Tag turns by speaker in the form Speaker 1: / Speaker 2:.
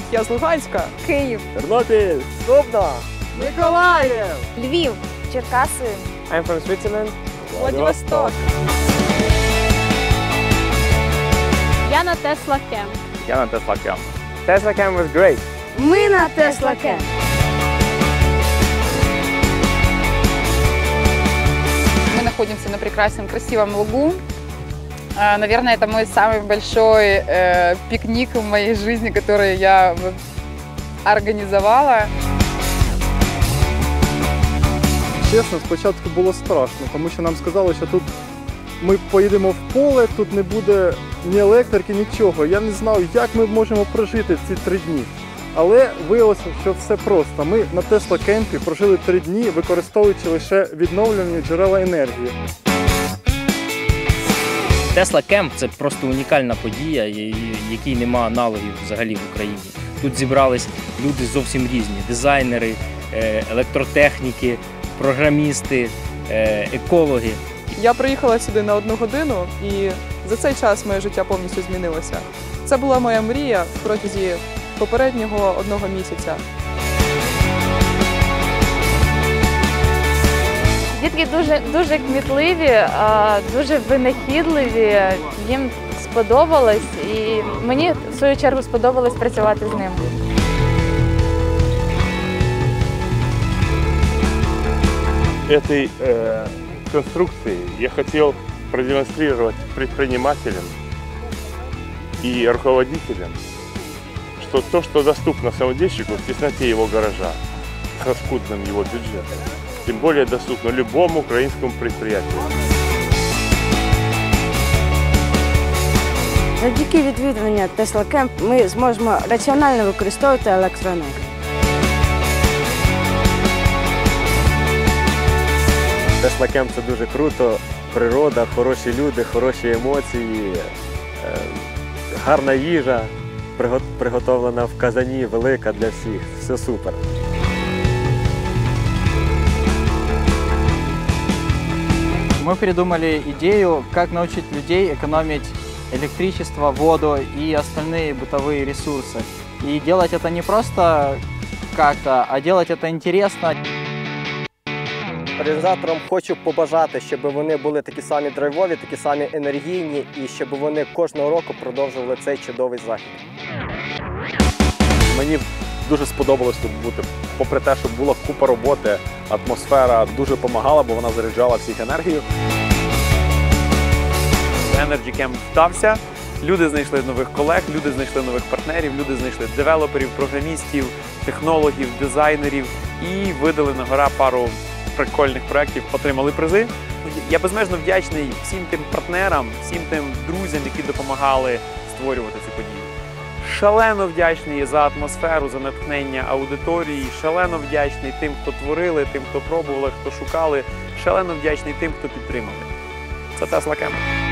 Speaker 1: Я з Луганська.
Speaker 2: Київ,
Speaker 3: Тернопіль,
Speaker 4: Дубно,
Speaker 3: Миколаїв,
Speaker 2: Львів, Черкаси,
Speaker 4: I'm from Switzerland.
Speaker 1: Владивосток.
Speaker 5: Я на Tesla Camp.
Speaker 3: Я на Tesla Camp.
Speaker 4: Tesla Camp was great.
Speaker 2: Ми на Tesla Camp.
Speaker 6: Мы находимся на прекрасном, красивом лугу. Наверное, это мой самый большой пикник в моей жизни, который я организовала.
Speaker 7: Чесно, спочатку було страшно, тому що нам сказали, що тут ми поїдемо в поле, тут не буде ні електрики, нічого. Я не знав, як ми можемо прожити ці 3 дні. Але виявилося, що все просто. Ми на Tesla Camp'і прожили 3 дні, використовуючи лише відновлювані джерела енергії.
Speaker 8: Tesla Camp – це просто унікальна подія, якій нема аналогів взагалі в Україні. Тут зібрались люди зовсім різні – дизайнери, електротехніки, програмісти, екологи.
Speaker 1: Я приїхала сюди на 1 годину, і за цей час моє життя повністю змінилося. Це була моя мрія протягом попереднього 1 місяця.
Speaker 2: Дітки дуже кмітливі, дуже винахідливі, їм сподобалось і мені в свою чергу сподобалось працювати з ними.
Speaker 9: Этой конструкции я хотел продемонстрировать предпринимателям и руководителям, что то, что доступно самодельщику в тесноте его гаража, со скудным его бюджетом, тем более доступно любому украинскому предприятию.
Speaker 10: Завдяки відвідуванню Tesla Camp ми зможемо раціонально використовувати електроенергію.
Speaker 3: Tesla Camp – це дуже круто, природа, хороші люди, хороші емоції, гарна їжа, приготовлена в казані, велика для всіх, все супер.
Speaker 11: Мы придумали идею, как научить людей экономить электричество, воду и остальные бытовые ресурсы. И делать это не просто как-то, а делать это интересно.
Speaker 4: Організаторам хочу побажати, щоб вони були такі самі драйвові, такі самі енергійні і щоб вони кожного року продовжували цей чудовий захід.
Speaker 3: Мені дуже сподобалось тут бути. Попри те, що була купа роботи, атмосфера дуже допомагала, бо вона заряджала всіх енергію.
Speaker 12: Energy Camp вдався, люди знайшли нових колег, люди знайшли нових партнерів, люди знайшли девелоперів, програмістів, технологів, дизайнерів і видали на гора пару прикольних проєктів, отримали призи. Я безмежно вдячний всім тим партнерам, всім тим друзям, які допомагали створювати цю подію. Шалено вдячний за атмосферу, за натхнення аудиторії, шалено вдячний тим, хто творили, тим, хто пробували, хто шукали, шалено вдячний тим, хто підтримали. Це Tesla Camp.